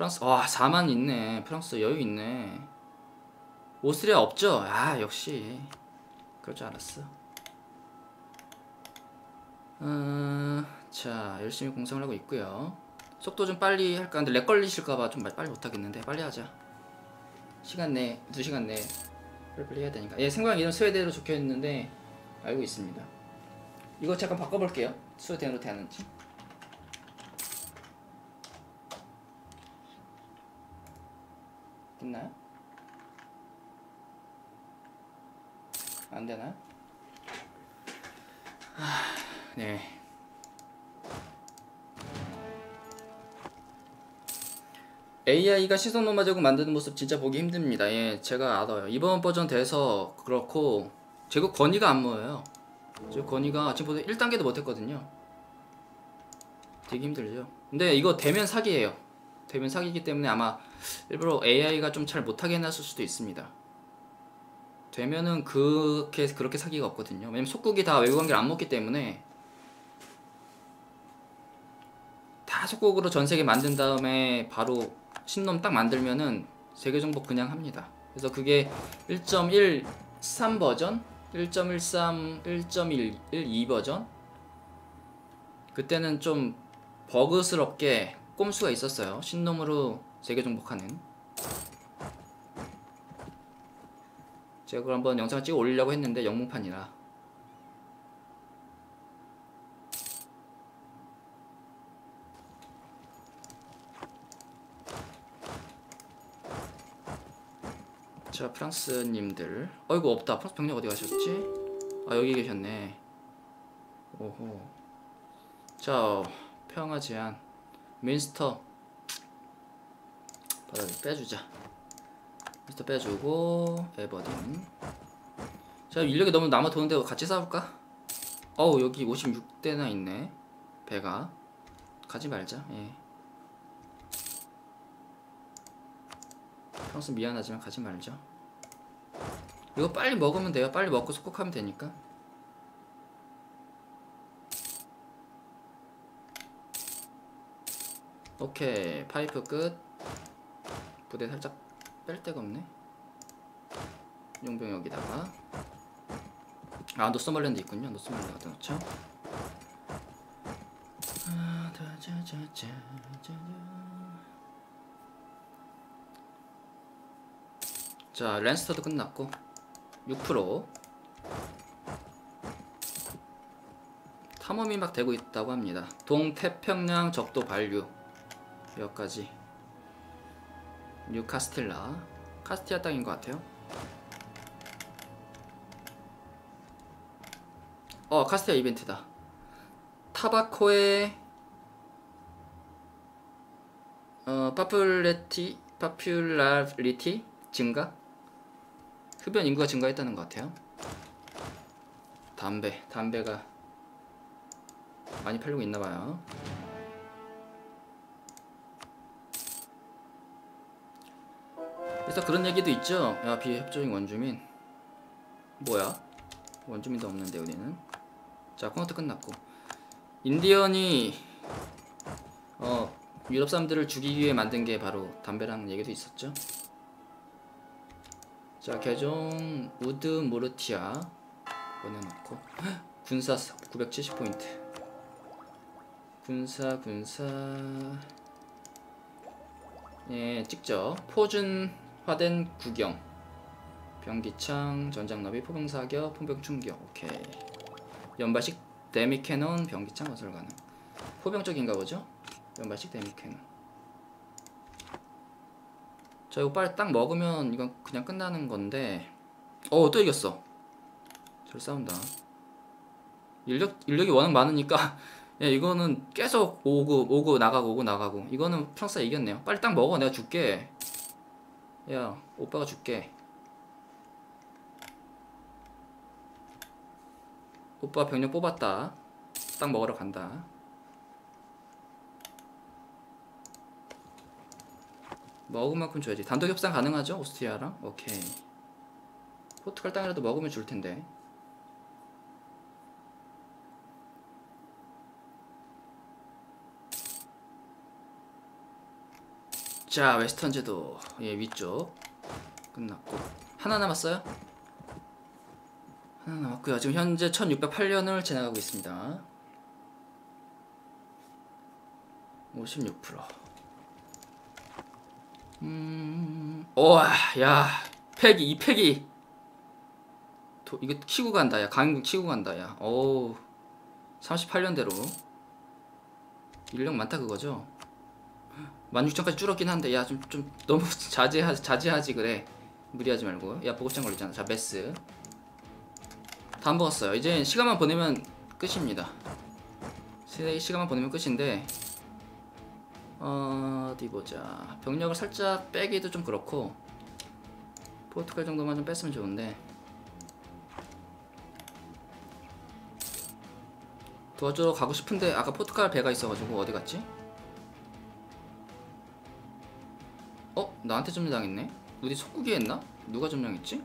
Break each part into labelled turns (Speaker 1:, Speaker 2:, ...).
Speaker 1: 프랑스, 와 4만 있네. 프랑스 여유 있네. 오스트리아 없죠? 아 역시 그럴 줄 알았어. 자 열심히 공성을 하고 있고요. 속도 좀 빨리 할까? 근데 렉 걸리실까봐 좀 빨리 못하겠는데 빨리 하자. 시간 내 2시간 내 빨리 해야 되니까. 예, 생방 이름 스웨덴어로 적혀있는데 알고 있습니다. 이거 잠깐 바꿔볼게요. 스웨덴어로 되는지. 됐나요? 안 되나요? 네. AI가 시선 노마저고 만드는 모습 진짜 보기 힘듭니다. 예, 제가 알아요. 이번 버전 돼서 그렇고 제가 권위가 안 모여요. 제 권위가 지금 보다 1단계도 못했거든요. 되게 힘들죠. 근데 이거 되면 사기예요. 되면 사기이기 때문에 아마 일부러 AI가 좀 잘 못하게 해놨을 수도 있습니다. 되면은 그렇게 사기가 없거든요. 왜냐면 속국이 다 외부 관계를 안 먹기 때문에 다 속국으로 전 세계 만든 다음에 바로 신놈 딱 만들면은 세계 정복 그냥 합니다. 그래서 그게 1.13 버전, 1.13, 1.12 버전. 그때는 좀 버그스럽게 꼼수가 있었어요. 신놈으로 세계 정복하는. 제가 그걸 한번 영상을 찍어 올리려고 했는데 영문판이라. 자, 프랑스님들. 어이구 없다. 프랑스 병력 어디 가셨지? 아 여기 계셨네. 오호. 자, 평화 제한. 민스터 빼주자. 민스터 빼주고 에버딘. 자, 인력이 너무 남아 도는데 같이 싸울까? 어우 여기 56대나 있네. 배가. 가지 말자. 예. 프랑스 미안하지만 가지 말죠. 이거 빨리 먹으면 돼요. 빨리 먹고 속국하면 되니까. 오케이. 파이프 끝. 부대 살짝 뺄 데가 없네. 용병 여기다가. 아 노스멀랜드 있군요. 노스멀랜드 갖다 놓죠. 자 랜스터도 끝났고 6% 탐험이 막 되고 있다고 합니다. 동태평양 적도 반류 여기까지. 뉴카스틸라 카스티아 땅인 것 같아요. 카스티아 이벤트다. 타바코의 파퓰라리티 증가? 흡연 인구가 증가했다는 것 같아요. 담배가 많이 팔리고 있나봐요. 그래서 그런 얘기도 있죠. 야 비협조적인 원주민. 뭐야? 원주민도 없는데 우리는. 자 콘서트 끝났고 인디언이 유럽 사람들을 죽이기 위해 만든 게 바로 담배라는 얘기도 있었죠. 자 개종 우드 모르티아 보내놓고 군사 970포인트. 군사 예 찍죠. 포준화된 구경 병기창 전장너비 포병사격 포병 충격. 오케이. 연발식 데미캐논 병기창 건설 가능. 포병적인가 보죠? 연발식 데미캐논. 자 이거 빨리 딱 먹으면 이건 그냥 끝나는 건데. 또 이겼어. 잘 싸운다. 인력이 워낙 많으니까 야, 이거는 계속 오고 나가고 이거는 프랑스가 이겼네요. 빨리 딱 먹어. 내가 줄게. 야 오빠가 줄게. 오빠 병력 뽑았다. 딱 먹으러 간다. 먹을 만큼 줘야지. 단독 협상 가능하죠? 오스트리아랑? 오케이. 포르투갈 땅이라도 먹으면 줄 텐데. 자, 웨스턴 제도 위쪽 끝났고 하나 남았어요. 하나 남았고요. 지금 현재 1608년을 지나가고 있습니다. 56%. 오와, 야, 이 팩이 이거 키고 간다, 야. 강행군 키고 간다, 야. 어우, 38년대로 인력 많다 그거죠. 16,000까지 줄었긴 한데, 야, 좀 너무 자제하지 그래. 무리하지 말고. 야, 보급장 걸리잖아. 자, 메스 다 안 먹었어요. 이제 시간만 보내면 끝입니다. 시간만 보내면 끝인데, 어디 보자. 병력을 살짝 빼기도 좀 그렇고, 포르투갈 정도만 좀 뺐으면 좋은데. 도와주러 가고 싶은데 아까 포르투갈 배가 있어가지고 어디 갔지? 나한테 점령당했네? 우리 속국이 했나? 누가 점령했지?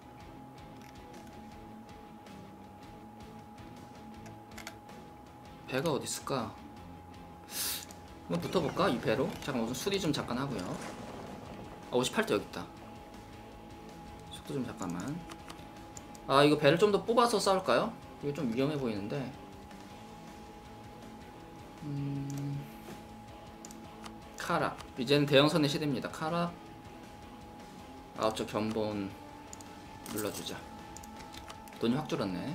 Speaker 1: 배가 어디 있을까? 한번 붙어볼까? 이 배로? 잠깐 우선 수리 좀 잠깐 하고요. 58대 여기 있다. 속도 좀 잠깐만. 이거 배를 좀 더 뽑아서 싸울까요? 이거 좀 위험해 보이는데. 카락. 이제는 대형선의 시대입니다. 카락. 저 견본 눌러주자. 돈이 확 줄었네.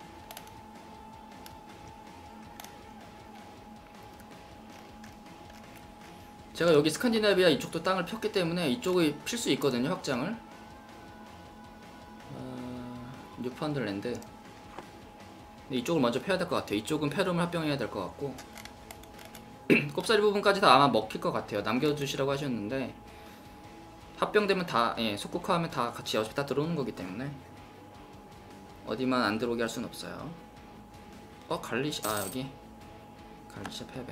Speaker 1: 제가 여기 스칸디나비아 이쪽도 땅을 폈기 때문에 이쪽을 필 수 있거든요. 확장을. 뉴파운드랜드. 근데 이쪽을 먼저 펴야 될 것 같아요. 이쪽은 페룸을 합병해야 될 것 같고. 꼽사리 부분까지 다 아마 먹힐 것 같아요. 남겨주시라고 하셨는데 합병되면 다, 속국화하면 다 같이 어차피 다 들어오는 거기 때문에 어디만 안 들어오게 할 수는 없어요. 여기 갈리시아 패배.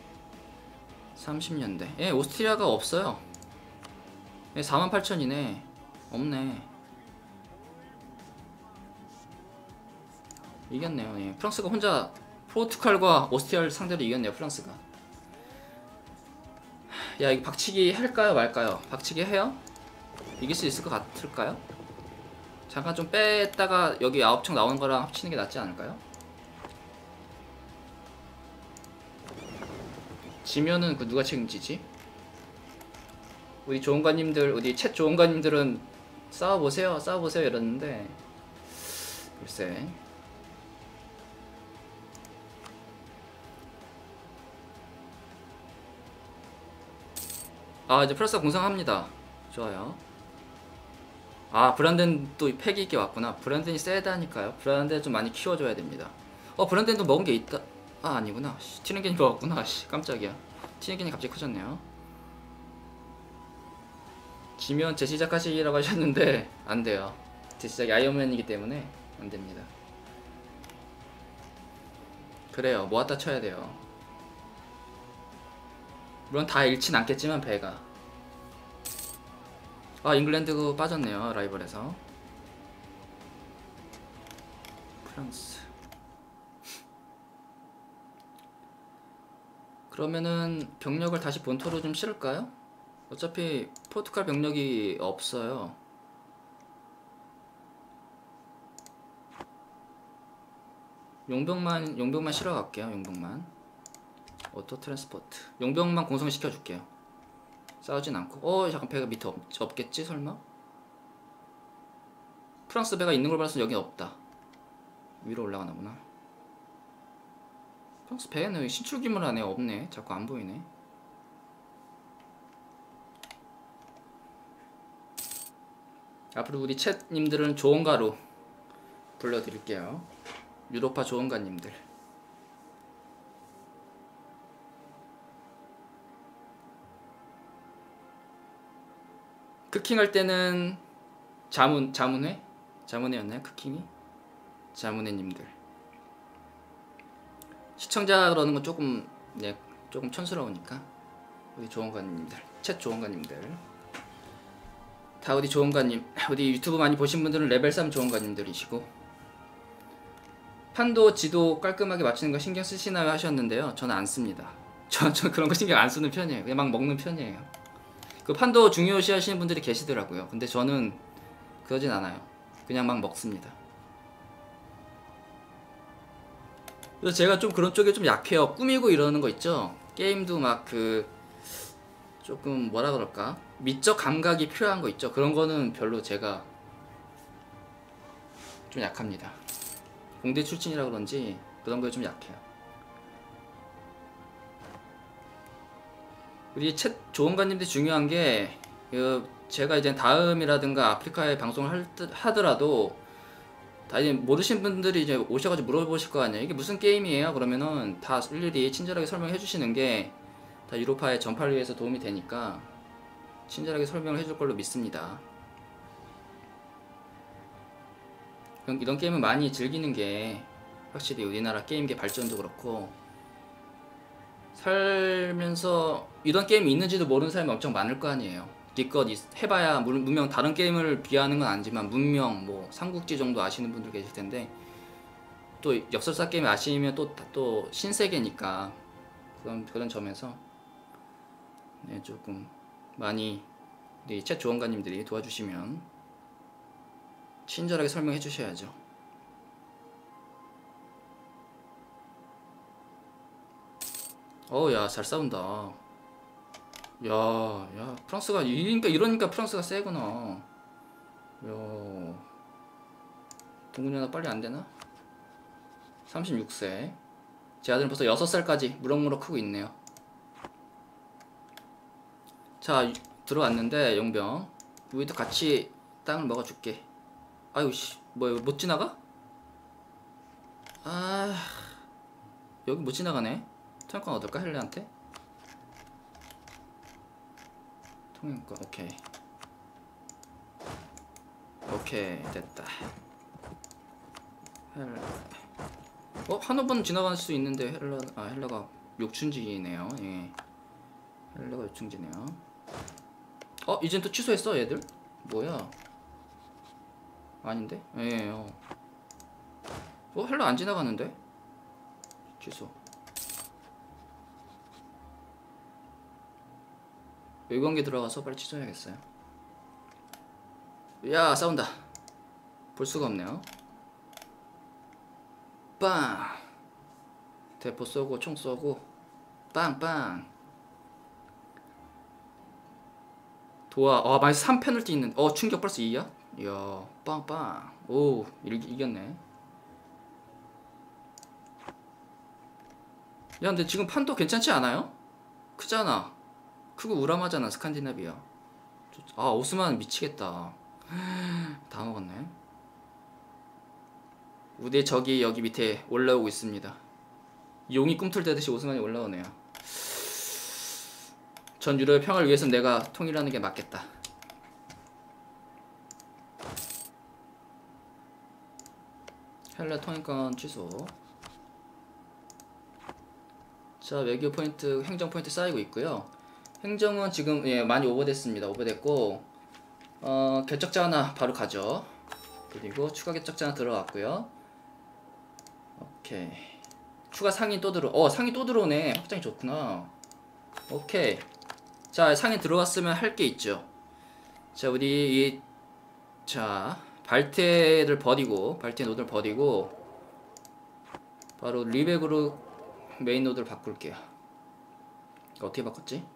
Speaker 1: 30년대. 오스트리아가 없어요. 48,000이네. 없네. 이겼네요. 프랑스가 혼자 포르투갈과 오스트리아를 상대로 이겼네요. 프랑스가. 야, 이거 박치기 할까요 말까요? 박치기 해요? 이길 수 있을 것 같을까요? 잠깐 좀 뺐다가 여기 9척 나오는 거랑 합치는 게 낫지 않을까요? 지면은 누가 책임지지? 우리 조언관님들, 우리 챗 조언관님들은 싸워보세요 이러는데 글쎄. 이제 프랑스가 공성합니다. 좋아요. 브란덴 또 팩이 있게 왔구나. 브란덴이 세다니까요. 브란덴 좀 많이 키워줘야 됩니다. 브란덴도 먹은 게 있다. 아니구나. 티넨겐이 먹었구나. 깜짝이야. 티넨겐이 갑자기 커졌네요. 지면 재시작하시라고 하셨는데 안돼요. 재시작이 아이언맨이기 때문에 안됩니다. 그래요. 모았다 쳐야 돼요. 물론 다 잃진 않겠지만 배가. 잉글랜드 빠졌네요. 라이벌에서. 프랑스. 그러면은 병력을 다시 본토로 좀 실을까요? 어차피 포르투갈 병력이 없어요. 용병만 실어 갈게요. 용병만. 오토 트랜스포트. 용병만 공성시켜 줄게요. 싸우진 않고. 잠깐 배가 밑에 없겠지 설마? 프랑스 배가 있는 걸 봐서 여기 없다. 위로 올라가나 보나. 프랑스 배는 신출기물 안에 없네. 자꾸 안 보이네. 앞으로 우리 챗님들은 조언가로 불러드릴게요. 유로파 조언가님들. 크킹 할 때는 자문회였나요? 크킹이? 자문회님들. 시청자 그러는 건 조금 조금 촌스러우니까 우리 조언가님들, 챗 조언가님들. 다 우리 조언가님, 우리 유튜브 많이 보신 분들은 레벨 3 조언가님들이시고. 판도 지도 깔끔하게 맞추는 거 신경 쓰시나요 하셨는데요. 저는 안 씁니다. 저 그런 거 신경 안 쓰는 편이에요. 그냥 막 먹는 편이에요. 그 판도 중요시 하시는 분들이 계시더라고요. 근데 저는 그러진 않아요. 그냥 막 먹습니다. 그래서 제가 좀 그런 쪽에 좀 약해요. 꾸미고 이러는 거 있죠. 게임도 막 그 조금 뭐라 그럴까, 미적 감각이 필요한 거 있죠. 그런 거는 별로 제가 좀 약합니다. 공대 출신이라 그런지 그런 거에 좀 약해요. 우리 챗 조언관님들 중요한 게, 제가 이제 다음이라든가 아프리카에 방송을 하더라도 다 이제 모르신 분들이 이제 오셔가지고 물어보실 거 아니에요. 이게 무슨 게임이에요? 그러면은 다 일일이 친절하게 설명해 주시는 게 다 유로파의 전파를 위해서 도움이 되니까 친절하게 설명을 해줄 걸로 믿습니다. 이런 게임을 많이 즐기는 게 확실히 우리나라 게임계 발전도 그렇고, 살면서 이런 게임이 있는지도 모르는 사람이 엄청 많을 거 아니에요. 기껏 해봐야 분명 다른 게임을 비하하는 건 아니지만 문명 뭐 삼국지 정도 아시는 분들 계실 텐데, 또 역설사 게임 아시면 또 신세계니까 그런 점에서 네, 조금 많이 우리 챗 조언가님들이 도와주시면 친절하게 설명해 주셔야죠. 야, 잘 싸운다. 야, 프랑스가 이러니까 프랑스가 세구나. 야, 동근이 하나 빨리 안 되나? 36세. 제 아들은 벌써 6살까지 무럭무럭 크고 있네요. 자, 들어왔는데 용병 우리도 같이 땅을 먹어줄게. 아유 씨, 뭐야, 못 지나가? 아, 여기 못 지나가네. 통행권 얻을까 헬레한테? 통행권, 오케이 됐다. 헬레. 한호번 지나갈 수 있는데 헬레가 욕충지네요. 예, 헬레가 욕충지네요. 이젠 또 취소했어 얘들? 뭐야? 아닌데? 예. 헬레 안 지나가는데? 취소. 외관계 들어가서 빨리 취소해야겠어요. 야, 싸운다. 볼 수가 없네요. 빵! 대포 쏘고 총 쏘고 빵빵. 도와. 마이너스 3페널티 있는. 충격 플러스 2야? 이야, 빵빵. 오, 이겼네. 야, 근데 지금 판도 괜찮지 않아요? 크잖아. 크고 우람하잖아, 스칸디나비아. 오스만 미치겠다. 다 먹었네. 우대 적이 여기 밑에 올라오고 있습니다. 용이 꿈틀대듯이 오스만이 올라오네요. 전 유럽의 평화를 위해서 내가 통일하는 게 맞겠다. 헬레 통행권 취소. 자, 외교 포인트, 행정 포인트 쌓이고 있고요. 행정은 지금 많이 오버됐습니다. 오버됐고, 개척자 하나 바로 가죠. 그리고 추가 개척자 하나 들어왔고요. 오케이. 추가 상인 또 상인 또 들어오네. 확장이 좋구나. 오케이. 자, 상인 들어왔으면 할 게 있죠. 자, 우리 발테 노드를 버리고 바로 리백으로 메인 노드를 바꿀게요. 어떻게 바꿨지?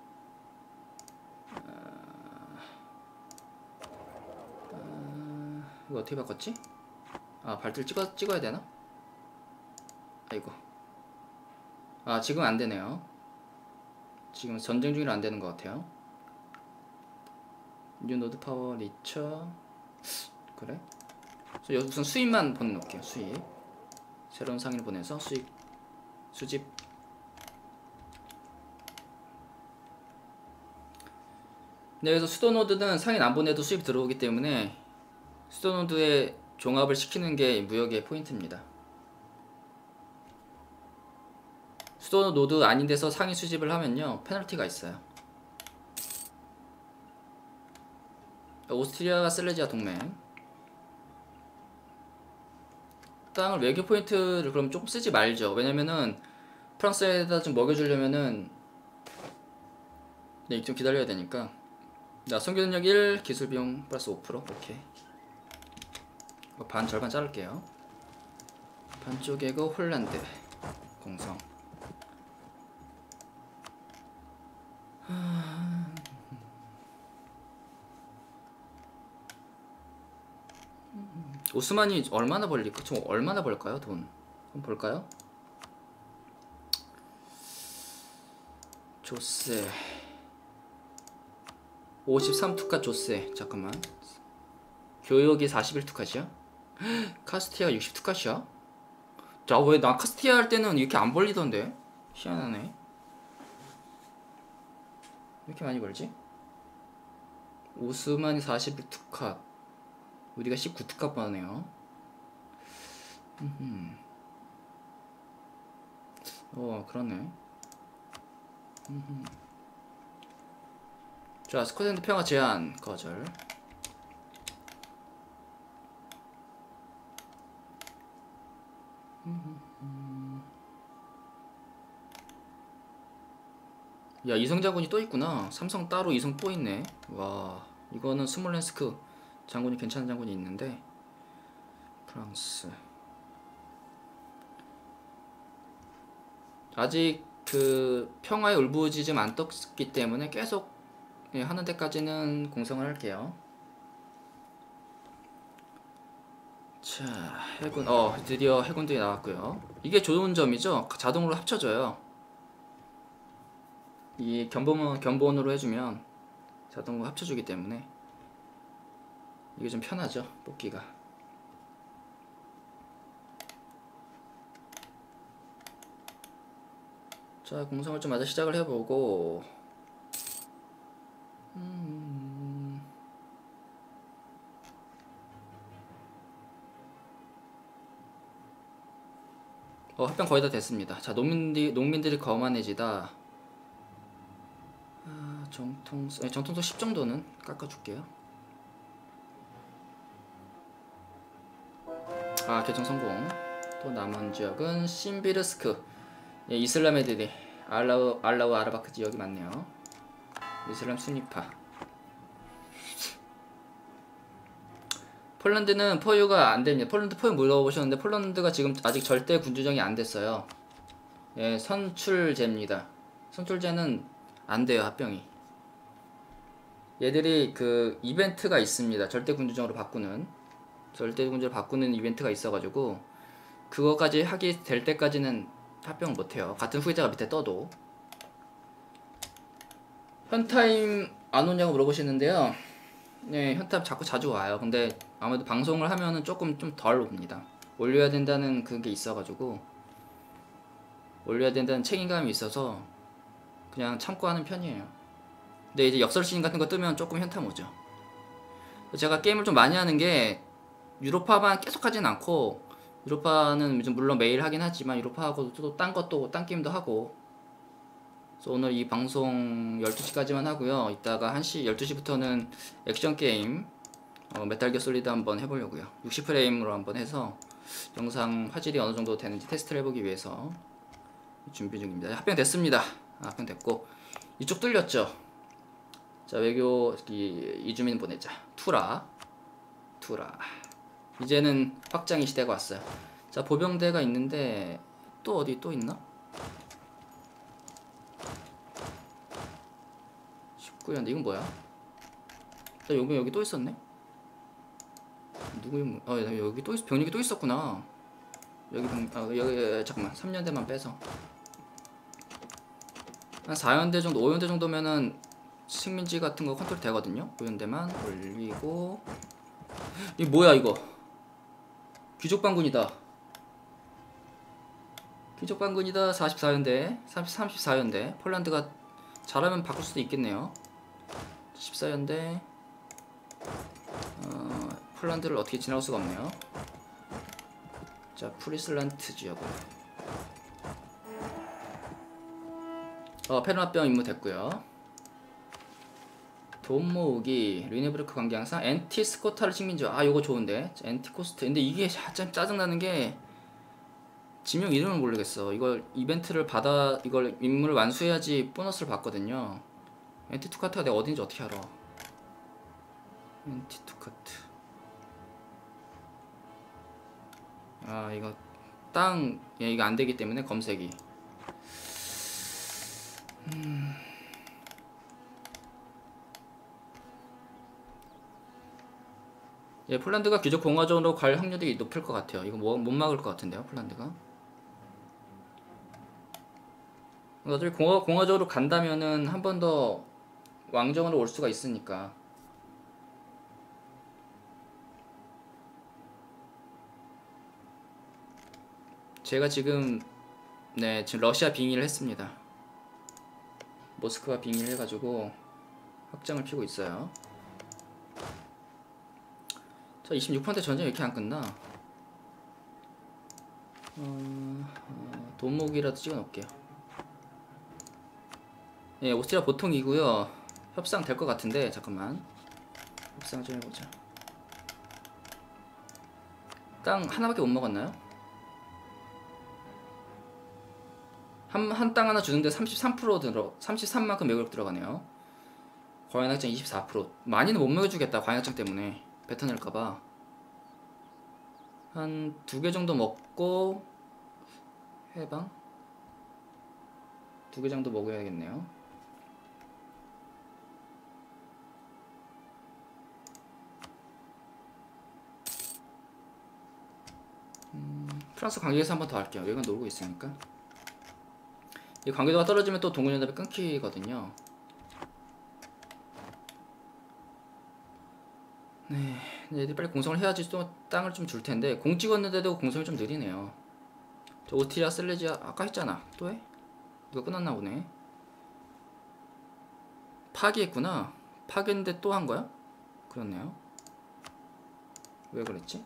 Speaker 1: 이거 어떻게 바꿨지? 발트를 찍어야 되나? 아이고. 지금 안 되네요. 지금 전쟁 중이라 안 되는 것 같아요. 뉴 노드 파워 리처. 그래? 여기 우선 수입만 보내놓을게요. 수입. 새로운 상인을 보내서 수집. 네, 그래서 수도 노드는 상인 안 보내도 수입 들어오기 때문에 수도 노드에 종합을 시키는 게 무역의 포인트입니다. 수도 노드 아닌 데서 상인 수집을 하면요, 페널티가 있어요. 오스트리아가 슬레지아 동맹. 땅을 외교 포인트를 그럼 조금 쓰지 말죠. 왜냐면은 프랑스에다 좀 먹여주려면은 좀 기다려야 되니까. 자, 성교능력 1, 기술비용 플러스 5%. 오케이. 반 절반 자를게요. 반쪽이고 홀란드 공성. 오스만이 얼마나 벌릴까? 저 얼마나 벌까요? 돈 한번 볼까요? 조세 53투카 조세. 잠깐만. 교역이 41투카시야? 카스티아가 60투카시야? 자, 왜 나 카스티아 할 때는 이렇게 안 벌리던데? 희한하네. 왜 이렇게 많이 벌지? 오스만이 41투카, 우리가 19투카 버네요. 그러네. 자, 스코틀랜드 평화 제한 거절. 야, 이성 장군이 또 있구나. 삼성 따로 이성 또 있네. 와, 이거는 스몰렌스크 장군이 괜찮은 장군이 있는데. 프랑스 아직 그 평화의 울부짖음 안 떴기 때문에 계속 하는 데까지는 공성을 할게요. 자, 해군 드디어 해군들이 나왔고요. 이게 좋은 점이죠. 자동으로 합쳐져요. 이 견본으로 해주면 자동으로 합쳐주기 때문에 이게 좀 편하죠, 뽑기가. 자, 공성을 좀 마저 시작을 해보고. 합병 거의 다 됐습니다. 자, 농민들이 거만해지다. 정통소 10 정도는 깎아줄게요. 개정 성공. 또 남은 지역은 신비르스크. 예, 이슬람 애들이 알라우 아라바크 지역이 많네요. 이슬람 순위파. 폴란드는 포유가 안 됩니다. 폴란드 포유 물어보셨는데 폴란드가 지금 아직 절대 군주정이 안 됐어요. 예, 선출제입니다. 선출제는 안 돼요, 합병이. 얘들이 그 이벤트가 있습니다. 절대 군주정으로 바꾸는 이벤트가 있어가지고 그거까지 하게 될 때까지는 합병을 못해요. 같은 후계자가 밑에 떠도. 현타임 안 오냐고 물어보시는데요. 네, 현타임 자주 와요. 근데 아무래도 방송을 하면은 조금 좀 덜 옵니다. 올려야 된다는 그게 있어가지고, 올려야 된다는 책임감이 있어서 그냥 참고 하는 편이에요. 근데 이제 역설씬 같은 거 뜨면 조금 현타 오죠. 제가 게임을 좀 많이 하는 게 유로파만 계속 하진 않고, 유로파는 물론 매일 하긴 하지만 유로파하고도 또 딴 것도 딴 게임도 하고. 그래서 오늘 이 방송 12시까지만 하고요. 이따가 1시 12시부터는 액션 게임 메탈 기어 솔리드 한번 해보려고요. 60프레임으로 한번 해서 영상 화질이 어느 정도 되는지 테스트를 해보기 위해서 준비 중입니다. 합병 됐습니다. 합병 됐고 이쪽 뚫렸죠. 자, 외교 이주민 보내자. 투라 이제는 확장의 시대가 왔어요. 자, 보병대가 있는데 또 어디 또 있나? 19년대 이건 뭐야? 나 여기 또 있었네? 여기 또 병력이 또 있었구나. 여기 잠깐만 3년대만 빼서 한 4연대 정도 5연대 정도면은 식민지 같은 거 컨트롤 되거든요. 5연대만 올리고. 이 뭐야 이거? 귀족반군이다. 44연대 34연대. 폴란드가 잘하면 바꿀 수도 있겠네요. 14연대. 폴란드를 어떻게 지나갈 수가 없네요. 자, 프리슬란트 지역으로. 페르마병 임무 됐고요. 돈 모으기, 르네브르크 관계항상, 엔티스코타르 식민지. 요거 좋은데. 엔티코스트. 근데 이게 참 짜증나는 게 지명 이름을 모르겠어. 이걸 이벤트를 이걸 임무를 완수해야지 보너스를 받거든요. 엔티투카타가 내가 어딘지 어떻게 알아? 엔티투 카트. 아 이거 땅 이거 안 되기 때문에 검색이. 예, 폴란드가 귀족 공화정으로 갈 확률이 높을 것 같아요. 이거 못 막을 것 같은데요, 폴란드가. 어차피 공화정으로 간다면은 한 번 더 왕정으로 올 수가 있으니까. 제가 지금 지금 러시아 빙의를 했습니다. 모스크바 빙의를 해가지고 확장을 피고 있어요. 자, 26% 전쟁 왜 이렇게 안 끝나? 돈목이라도 찍어 놓을게요. 예, 오스트리아 보통이고요. 협상 될 것 같은데 잠깐만. 협상 좀 해보자. 땅 하나밖에 못 먹었나요? 한 땅 하나 주는데 33만큼 매국력 들어가네요. 과연확장 24%. 많이는 못 먹여주겠다. 과연확장 때문에 뱉어낼까봐. 한 2개 정도 먹고 해방? 2개 정도 먹어야겠네요. 프랑스 관계에서 한 번 더 할게요. 여기가 놀고 있으니까. 이 관계도가 떨어지면 또 동군연합이 끊기거든요. 네, 얘들이 빨리 공성을 해야지 또 땅을 좀 줄 텐데 공 찍었는데도 공성이 좀 느리네요. 저 오티리아 슬레지아 아까 했잖아. 또 해? 이거 끝났나 보네. 파기했구나. 파기했는데 또 한 거야? 그렇네요. 왜 그랬지?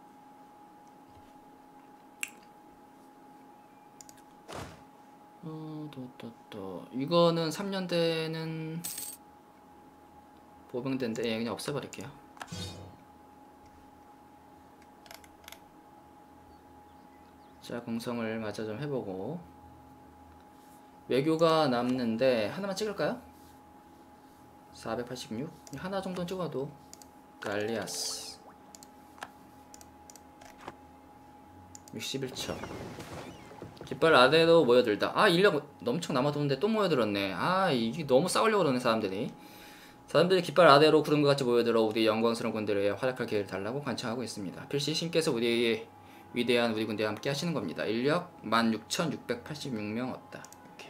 Speaker 1: 이거는 3년대는 보병대인데 그냥 없애버릴게요. 자, 공성을 마저 좀 해보고 외교가 남는데 하나만 찍을까요? 486 하나 정도는 찍어도. 갈리아스 61초. 깃발 아래로 모여들다. 아, 인력 엄청 남아도는데 또 모여들었네. 아, 이게 너무 싸우려고 그러네 사람들이 깃발 아래로 구름과 같이 모여들어 우리 영광스러운 군대를 활약할 기회를 달라고 간청하고 있습니다. 필시 신께서 우리의 위대한 우리 군대와 함께 하시는 겁니다. 인력 16,686명 없다. 이렇게.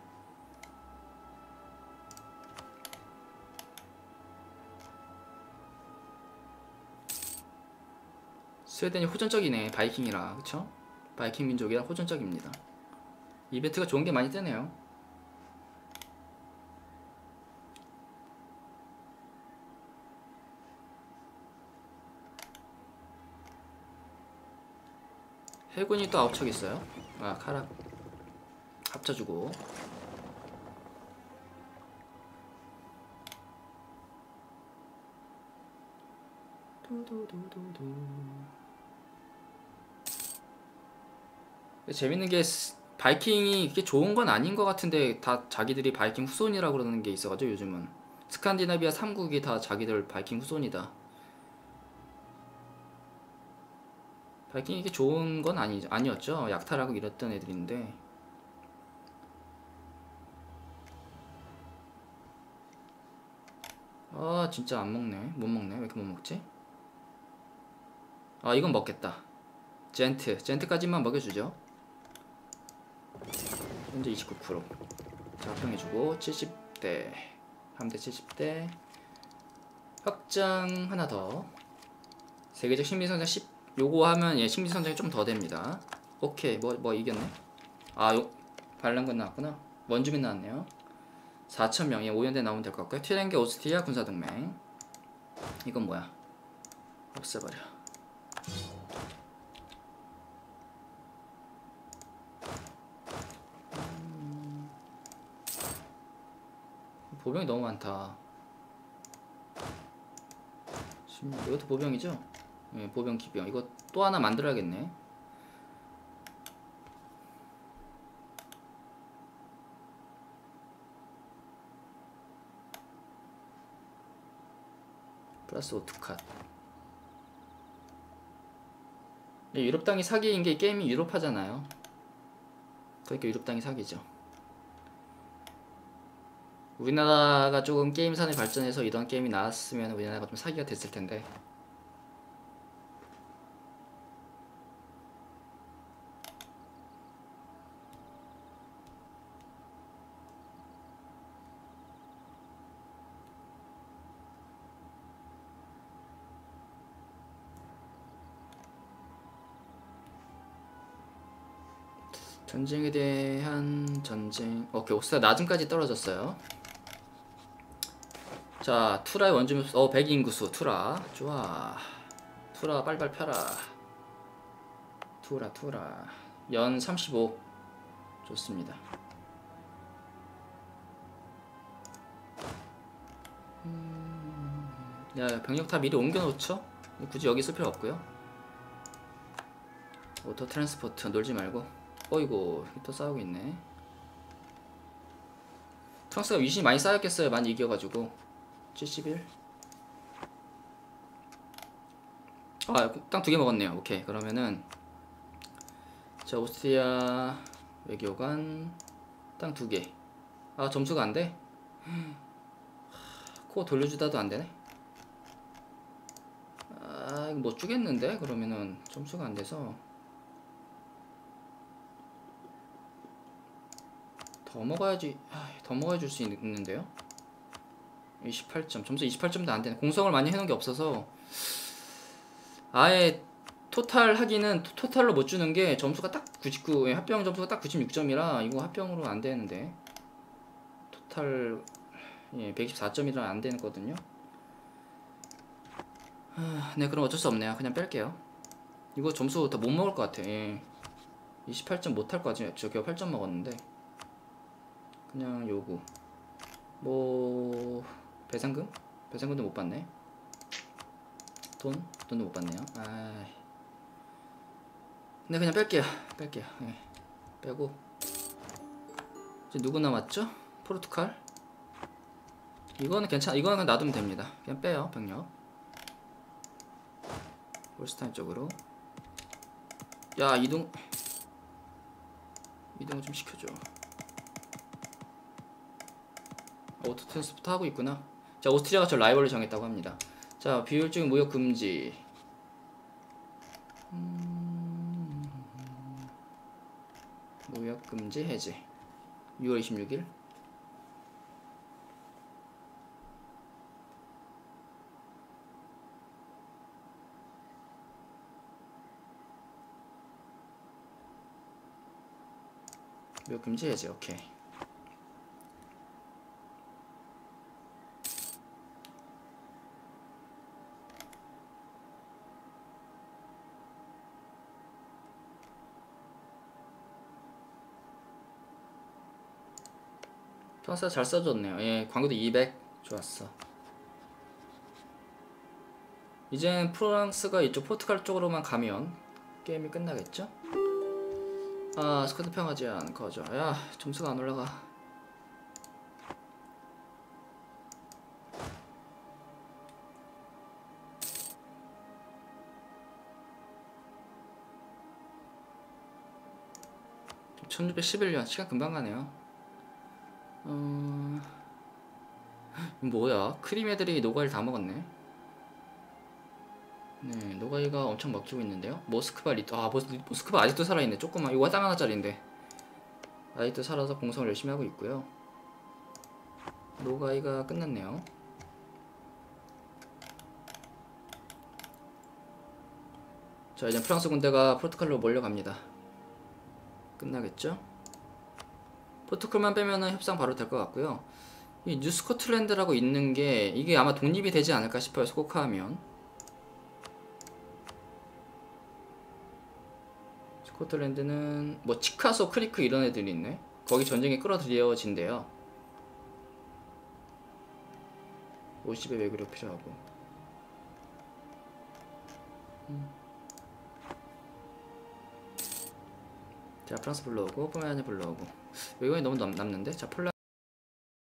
Speaker 1: 스웨덴이 호전적이네. 바이킹이라. 그쵸? 바이킹 민족이라 호전적입니다. 이벤트가 좋은 게 많이 뜨네요. 해군이 또 9척 있어요. 아, 카라 합쳐주고. 재밌는 게 바이킹이 그게 좋은 건 아닌 것 같은데 다 자기들이 바이킹 후손이라고 그러는 게 있어가지고 요즘은 스칸디나비아 3국이 다 자기들 바이킹 후손이다. 바이킹이 이게 좋은 건 아니었죠. 약탈하고 이랬던 애들인데. 아, 진짜 안 먹네. 못 먹네. 왜 이렇게 못 먹지? 아, 이건 먹겠다. 젠트까지만 먹여주죠. 현재 29%. 자, 합병해주고 70대 함대 70대 확장 하나 더. 세계적 식민성장 10 요거 하면 식민성장이 좀 더 됩니다. 오케이. 뭐 이겼네. 아, 반란군 나왔구나. 원주민 나왔네요. 4,000명이 5년대 나오면 될 것 같고요. 튀렌게 오스트리아 군사동맹. 이건 뭐야? 없애버려. 보병이 너무 많다. 이것도 보병이죠? 예, 보병 기병. 이거 또 하나 만들어야겠네. 플러스 오토캇. 유럽 땅이 사기인 게 게임이 유럽하잖아요. 그러니까 유럽 땅이 사기죠. 우리나라가 조금 게임산에 발전해서 이런 게임이 나왔으면 우리나라가 좀 사기가 됐을 텐데. 전쟁에 대한 전쟁. 오케이, 옥사 낮음까지 떨어졌어요. 자, 투라의 원주민 100인구수 투라. 좋아. 투라 빨빨 펴라. 투라 연 35. 좋습니다. 야, 병력 다 미리 옮겨 놓죠? 굳이 여기 쓸 필요 없고요. 오토 트랜스포트 놀지 말고. 어이구, 또 싸우고 있네. 프랑스가 위신이 많이 쌓였겠어요. 많이 이겨가지고. 71. 아, 땅 2개 먹었네요. 오케이, 그러면은 자, 오스트리아 외교관 땅 2개. 아, 점수가 안 돼? 코 돌려주다도 안 되네. 아, 이거 못 주겠는데? 그러면은 점수가 안 돼서 더 먹어야지. 더 먹어야 줄 수 있는데요. 28점. 점수 28점도 안 되네. 공성을 많이 해놓은 게 없어서 아예 토탈 하기는 토탈로 못 주는 게 점수가 딱 99, 합병 점수가 딱 96점이라 이거 합병으로 안 되는데 토탈 124점이라 안 되거든요. 네, 그럼 어쩔 수 없네요. 그냥 뺄게요. 이거 점수 다 못 먹을 것 같아. 28점 못 할 것 같아요. 저 겨우 8점 먹었는데. 그냥 요구 뭐 배상금? 배상금도 못 받네. 돈도 못 받네요. 근데 그냥 뺄게요. 빼고 이제 누구 남았죠? 포르투갈. 이거는 괜찮아. 이거는 그냥 놔두면 됩니다. 그냥 빼요. 병력 홀스타인 쪽으로. 야, 이동을 좀 시켜줘. 오토 트랜스포트 하고 있구나. 자, 오스트리아가 저 라이벌을 정했다고 합니다. 자, 비효율적인 무역 금지. 무역 금지 해제. 6월 26일. 무역 금지 해제. 오케이. 프랑스가 잘 써줬네요. 광고도 200. 좋았어. 이젠 프랑스가 이쪽 포르투갈 쪽으로만 가면 게임이 끝나겠죠? 아, 스쿼드 평화제한 거죠. 야, 점수가 안 올라가. 좀 1611년 시간 금방 가네요. 뭐야? 크림 애들이 노가이를 다 먹었네. 네, 노가이가 엄청 먹히고 있는데요. 모스크바 모스크바 아직도 살아있네. 조금만. 이거 땅 하나짜리인데 아직도 살아서 공성을 열심히 하고 있고요. 노가이가 끝났네요. 자, 이제 프랑스 군대가 포르투갈로 몰려갑니다. 끝나겠죠? 포르투갈만 빼면은 협상 바로 될 것 같고요. 이 뉴 스코틀랜드라고 있는 게 이게 아마 독립이 되지 않을까 싶어요. 소국화하면. 스코틀랜드는 뭐 치카소 크리크 이런 애들이 있네. 거기 전쟁에 끌어들여진대요. 50의 외교력 필요하고. 자, 프랑스 불러오고 포메라니 불러오고. 외국인이 너무 남는데? 자, 폴란드